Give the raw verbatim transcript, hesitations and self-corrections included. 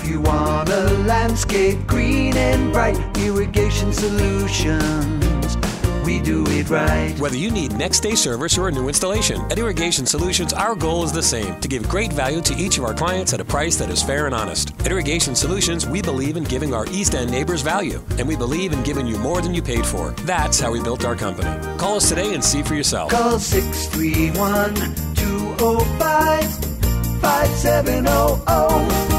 you want a landscape green and bright, irrigation solutions, we do it right. Whether you need next day service or a new installation, at Irrigation Solutions, our goal is the same, to give great value to each of our clients at a price that is fair and honest. At Irrigation Solutions, we believe in giving our East End neighbors value, and we believe in giving you more than you paid for. That's how we built our company. Call us today and see for yourself. Call six three one, two oh five, five seven zero zero.